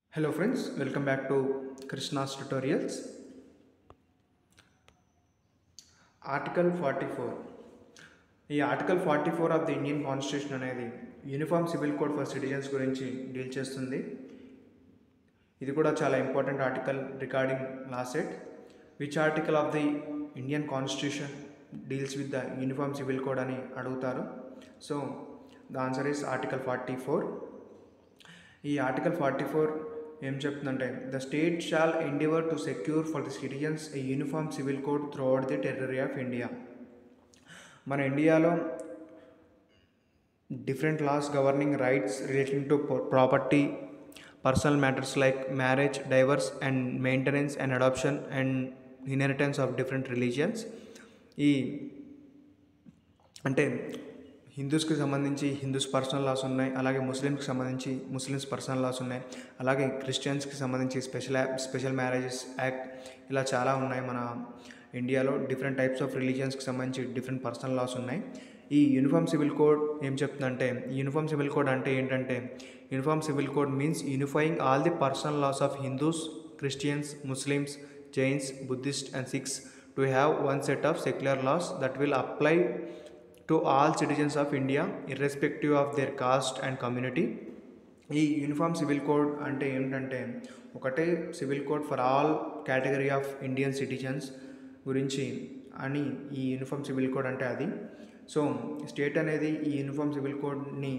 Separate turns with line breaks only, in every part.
Hello friends, welcome back to Krishna's tutorials. Article 44. ఈ article 44 of the Indian constitution అనేది uniform civil code for citizens గురించి deal చేస్తుంది. ఇది కూడా చాలా important article regarding law set. Which article of the Indian constitution deals with the uniform civil code అని అడుగుతారు. So the answer is article 44. ఈ article 44 ఏం చెప్తుందంటే the state shall endeavour to secure for the citizens a uniform civil code throughout the territory of India. మన ఇండియాలో different laws governing rights relating to property, personal matters like marriage, divorce and maintenance and adoption and inheritance of different religions. ఈ అంటే హిందూస్కి సంబంధించి Hindus personal loss ఉన్నాయి, అలాగే ముస్లిమ్స్కి సంబంధించి Muslims personal loss ఉన్నాయి, అలాగే క్రిస్టియన్స్కి సంబంధించి స్పెషల్ మ్యారేజెస్ యాక్ట్, ఇలా చాలా ఉన్నాయి. మన ఇండియాలో డిఫరెంట్ టైప్స్ ఆఫ్ రిలీజియన్స్కి సంబంధించి డిఫరెంట్ పర్సనల్ లాస్ ఉన్నాయి. ఈ యూనిఫామ్ సివిల్ కోడ్ ఏం చెప్తుందంటే యూనిఫామ్ సివిల్ కోడ్ అంటే ఏంటంటే uniform civil code means unifying all the personal laws of Hindus, Christians, Muslims, Jains, Buddhist and Sikhs to have one set of secular laws that will apply to all citizens of India irrespective of their caste and community. ఈ uniform civil code అంటే ఏంటంటే ఒకటే civil code for all category of Indian citizens గురించి అని ఈ uniform civil code అంటే అది. So state అనేది ఈ యూనిఫామ్ సివిల్ కోడ్ని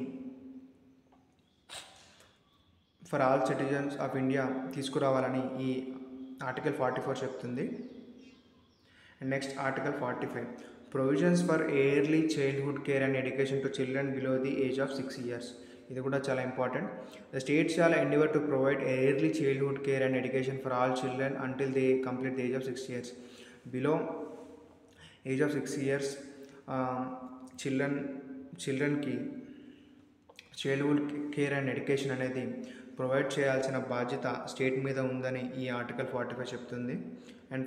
for all citizens of India తీసుకురావాలని ఈ ఆర్టికల్ 44 చెప్తుంది. And next article 45 provisions for early childhood care and education to children below the age of 6 years. ఇది కూడా చాలా important. The state shall endeavour to provide early childhood care and education for all children until they complete the age of 6 years. Below age of 6 years చిల్డ్రన్కి childhood care and education అనేది provide చేయాల్సిన బాధ్యత state మీద ఉందని ఈ article 45 చెప్తుంది. And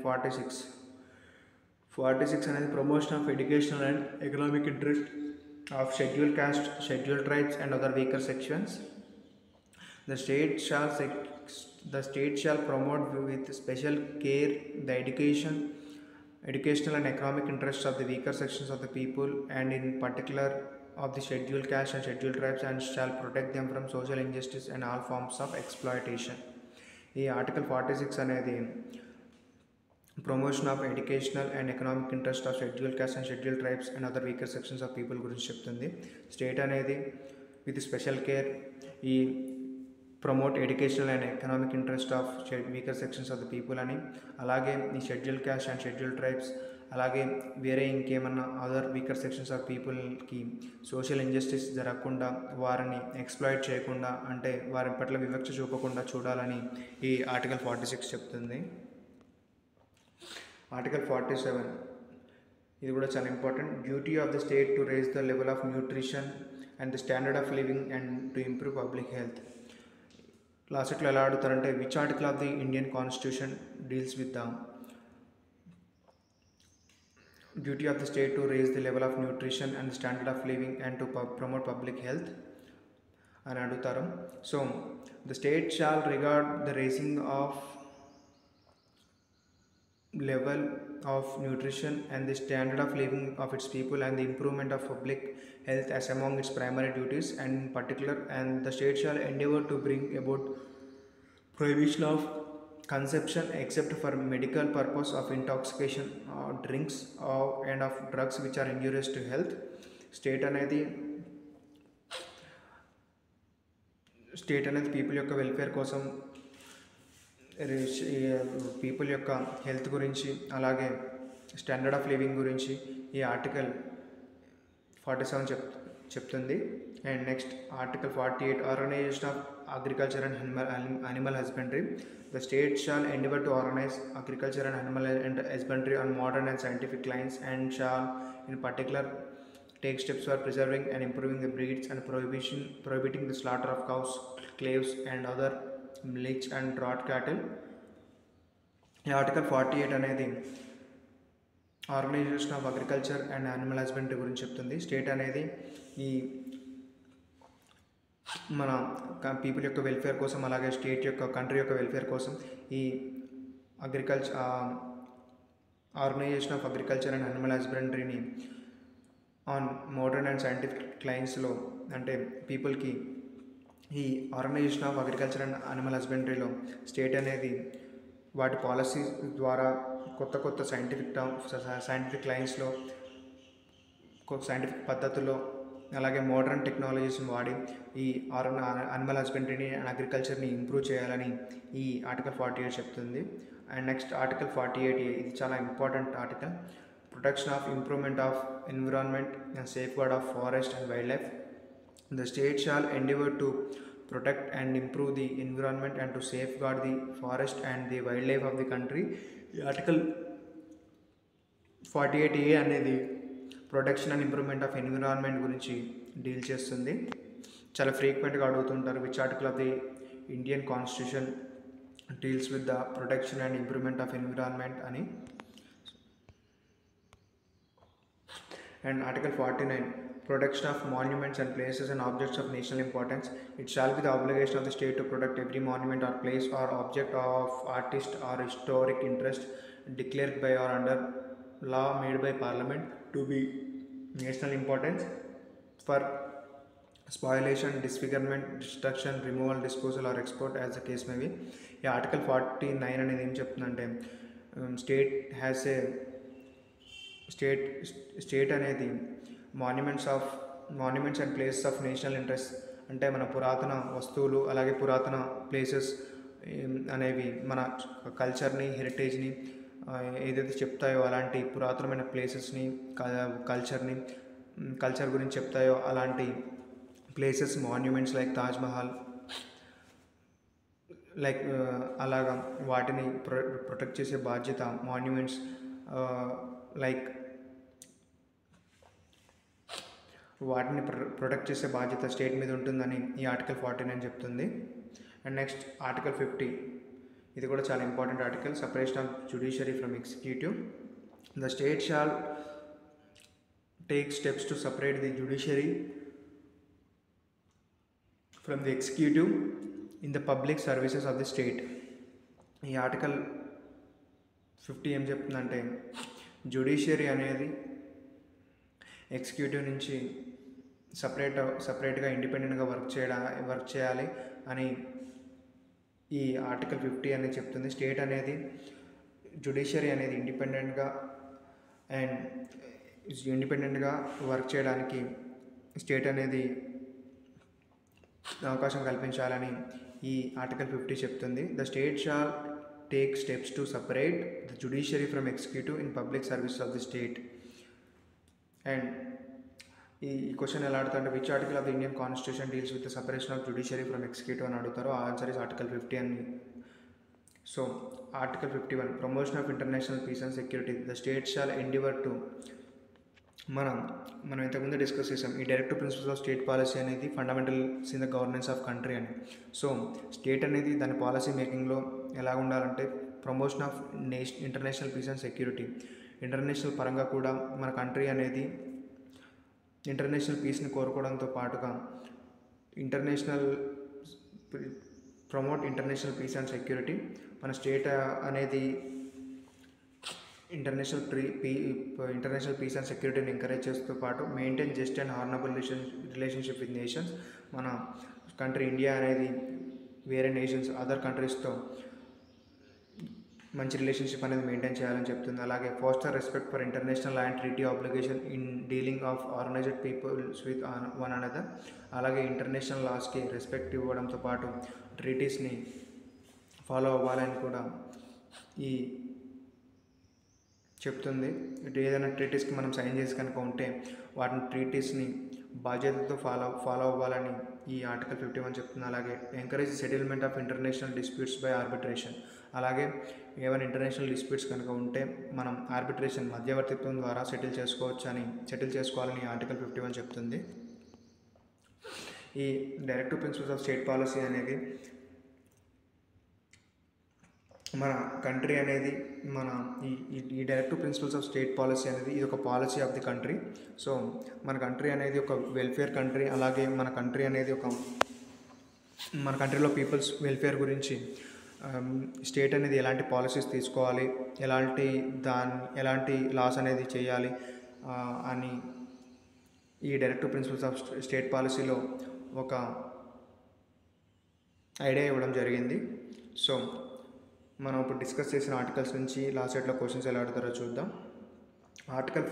46 అనేది promotion of educational and economic interest of schedule caste, schedule tribes and other weaker sections. The state shall promote with special care the educational and economic interests of the weaker sections of the people and in particular of the scheduled caste and scheduled tribes and shall protect them from social injustice and all forms of exploitation. ఈ article 46 అనేది promotion of educational and economic interest of schedule caste and schedule tribes and other weaker sections of people గురించి చెప్తుంది. State అనేది with special care ఈ promote educational and economic interest of weaker sections of the people అని, అలాగే ఈ schedule caste and schedule tribes, అలాగే వేరే ఇంకేమన్నా అదర్ వీకర్ సెక్షన్స్ ఆఫ్ పీపుల్కి సోషల్ ఇంజస్టిస్ జరగకుండా, వారిని ఎక్స్ప్లాయిట్ చేయకుండా, అంటే వారి పట్ల వివక్ష చూపకుండా చూడాలని ఈ ఆర్టికల్ 46 చెప్తుంది. ఆర్టికల్ 47 ఇది కూడా చాలా important. Duty of the state to raise the level of nutrition and the standard of living and to improve public health. లాస్ట్లో ఎలా అడుగుతారంటే which article of the Indian constitution deals with the duty of the state to raise the level of nutrition and the standard of living and to promote public health అని అడుగుతారు. So the state shall regard the raising of level of nutrition and the standard of living of its people and the improvement of public health as among its primary duties and in particular, and the state shall endeavor to bring about prohibition of consumption except for medical purpose of intoxication drinks and of drugs which are injurious to health. State అనేది people యొక్క welfare కోసం, people యొక్క health గురించి, అలాగే standard of living గురించి ఈ article 47 చెప్తుంది. And next article 48 organisation of agriculture and animal husbandry. The state shall endeavour to organise agriculture and animal husbandry on modern and scientific lines and shall in particular take steps for preserving and improving the breeds and prohibiting the slaughter of cows, claves and other milch and draught cattle. ఈ article 48 అనేది organisation of agriculture and animal husbandry గురించి చెప్తుంది. State అనేది ఈ మన people యొక్క welfare కోసం, అలాగే స్టేట్ యొక్క కంట్రీ యొక్క వెల్ఫేర్ కోసం ఈ agriculture organisation of agriculture and animal హస్బెండరీని ఆన్ మోడర్న్ అండ్ సైంటిఫిక్ క్లైన్స్లో అంటే పీపుల్కి ఈ organisation of agriculture and animal హస్బెండరీలో స్టేట్ అనేది వాటి పాలసీస్ ద్వారా కొత్త కొత్త సైంటిఫిక్ లైన్స్లో సైంటిఫిక్ పద్ధతుల్లో అలాగే మోడర్న్ టెక్నాలజీస్ని వాడి ఈ అనిమల్ హస్బెండరీని అండ్ అగ్రికల్చర్ని ఇంప్రూవ్ చేయాలని ఈ ఆర్టికల్ 48 చెప్తుంది. అండ్ నెక్స్ట్ ఆర్టికల్ 48A, ఇది చాలా important article. Protection of improvement of environment and safeguard of forest and wildlife. The state shall endeavour to protect and improve the environment and to safeguard the forest and the wildlife of the country. ఈ article 48A అనేది protection and improvement of environment గురించి deal చేస్తుంది. చాలా ఫ్రీక్వెంట్గా అడుగుతుంటారు, which article of the Indian constitution deals with the protection and improvement of environment అని. And Article 49, protection of monuments and places and objects of national importance. It shall be the obligation of the state to protect every monument or place or object of artist or historic interest declared by or under law made by Parliament to be national importance for spoliation, disfigurement, destruction, removal, disposal or export as the case may be. ఈ article 49 అనేది ఏం చెప్తుందంటే state అనేది monuments and places of national interest అంటే మన పురాతన వస్తువులు అలాగే పురాతన ప్లేసెస్ అనేవి మన కల్చర్ని, హెరిటేజ్ని ఏదైతే చెప్తాయో అలాంటి పురాతనమైన ప్లేసెస్ని, కల్చర్ గురించి చెప్తాయో అలాంటి ప్లేసెస్, మాన్యుమెంట్స్ లైక్ తాజ్మహల్ అలాగా వాటిని ప్రొటెక్ట్ చేసే బాధ్యత మాన్యుమెంట్స్ వాటిని ప్రొటెక్ట్ చేసే బాధ్యత స్టేట్ మీద ఉంటుందని ఈ ఆర్టికల్ 49 చెప్తుంది. అండ్ నెక్స్ట్ ఆర్టికల్ 50, ఇది కూడా చాలా important article. Separation of judiciary from executive. The state shall take steps to separate the judiciary from the executive in the public services of the state. ఈ article 50 ఏం చెప్తుందంటే judiciary అనేది executive నుంచి సపరేట్గా ఇండిపెండెంట్గా వర్క్ చేయాలి అని ఈ ఆర్టికల్ 50 అనేది చెప్తుంది. స్టేట్ అనేది జ్యుడిషియరీ అనేది ఇండిపెండెంట్గా వర్క్ చేయడానికి స్టేట్ అనేది అవకాశం కల్పించాలని ఈ ఆర్టికల్ 50 చెప్తుంది. The state shall take steps to separate the judiciary from executive in public service of the state. And ఈ క్వశ్చన్ ఎలా అడుగుతారంటే which article of the Indian constitution deals with the separation of judiciary from executive అని అడుగుతారు. Answer is article 50 అని. So article 51, promotion of international peace and security. The state shall endeavour to మనం ఇంతకుముందు discuss చేసాం. ఈ directive principles of state policy అనేది fundamentals in the governance of country అని. So state అనేది దాని పాలసీ మేకింగ్లో ఎలా ఉండాలంటే promotion of international peace and security. International పరంగా కూడా మన కంట్రీ అనేది ఇంటర్నేషనల్ పీస్ని కోరుకోవడంతో పాటుగా promote international peace and security. మన స్టేట్ అనేది ఇంటర్నేషనల్ పీస్ అండ్ సెక్యూరిటీని ఎంకరేజ్ చేస్తూ పాటు maintain just and honourable relationship with nations. మన కంట్రీ ఇండియా అనేది వేరే నేషన్స్, అదర్ కంట్రీస్తో మంచి రిలేషన్షిప్ అనేది మెయింటైన్ చేయాలని చెప్తుంది. అలాగే foster respect for international and treaty obligation in dealing of organised peoples with one another. అలాగే ఇంటర్నేషనల్ లాస్కి రెస్పెక్ట్ ఇవ్వడంతో పాటు ట్రీటీస్ని ఫాలో అవ్వాలని కూడా ఈ చెప్తుంది. ఏదైనా ట్రీటీస్కి మనం సైన్ చేసి కనుక ఉంటే వాటిని ట్రీటీస్ని బాధ్యతతో ఫాలో అవ్వాలని ఈ ఆర్టికల్ 51 చెప్తుంది. అలాగే encourage settlement of international disputes by arbitration. అలాగే ఏమైనా ఇంటర్నేషనల్ డిస్ప్యూట్స్ కనుక ఉంటే మనం ఆర్బిట్రేషన్ మధ్యవర్తిత్వం ద్వారా సెటిల్ చేసుకోవాలని ఆర్టికల్ 51 చెప్తుంది. ఈ directive principles of state policy అనేది మన కంట్రీ అనేది ఈ directive principles of state policy అనేది ఇది ఒక policy of the country. So మన కంట్రీ అనేది ఒక వెల్ఫేర్ కంట్రీ. అలాగే మన కంట్రీ అనేది ఒక మన కంట్రీలో పీపుల్స్ వెల్ఫేర్ గురించి స్టేట్ అనేది ఎలాంటి పాలసీస్ తీసుకోవాలి, ఎలాంటి లాస్ అనేది చేయాలి అని ఈ డైరెక్టివ్ ప్రిన్సిపల్స్ ఆఫ్ స్టేట్ పాలసీలో ఒక ఐడియా ఇవ్వడం జరిగింది. సో మనం ఇప్పుడు డిస్కస్ చేసిన ఆర్టికల్స్ నుంచి లాస్ట్ సెట్లో క్వశ్చన్స్ ఎలా అడుగుతారో చూద్దాం. Article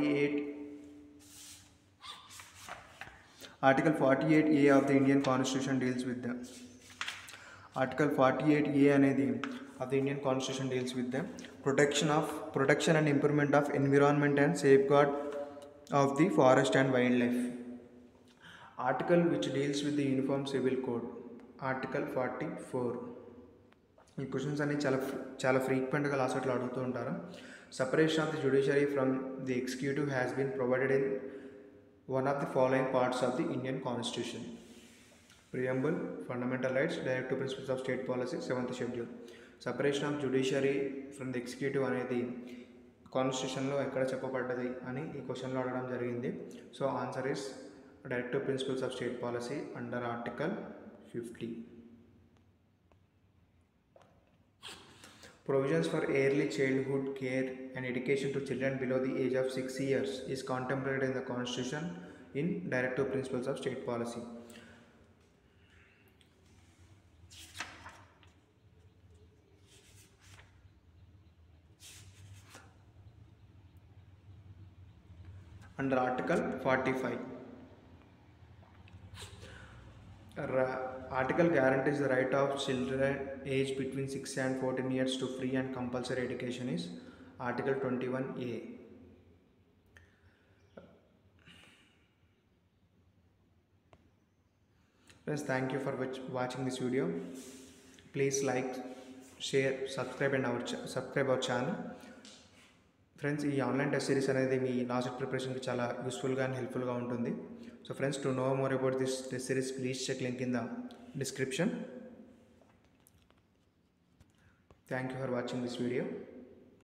48A of the Indian constitution deals with the article 48A అనేది of the Indian constitution deals with the protection and improvement of environment and safeguard of the forest and wildlife. Article which deals with the uniform civil code article 44. ఈ questions అన్ని చాలా ఫ్రీక్వెంట్గా last సెట్లో అడుగుతూ ఉంటారు. Separation of the judiciary from the executive has been provided in one of the following parts of the Indian Constitution: Preamble, Fundamental Rights, Directive Principles of State Policy, 7th Schedule. Separation of Judiciary from the Executive అనేది కాన్స్టిట్యూషన్లో ఎక్కడ చెప్పబడ్డది అని ఈ క్వశ్చన్లో అడగడం జరిగింది. So answer is directive principles of state policy under article 50. Provisions for early childhood care and education to children below the age of 6 years is contemplated in the Constitution in Directive Principles of State Policy. Under Article 45. Article guarantees the right of children aged between 6 and 14 years to free and compulsory education is Article 21A. Friends, thank you for watching this video. Please like, share, subscribe our channel. Friends, ఈ online test series అనేది మీ last ప్రిపరేషన్కి చాలా యూస్ఫుల్గా and హెల్ప్ఫుల్గా ఉంటుంది. So friends, to know more about this test series, please check link in the description. Thank you for watching this video.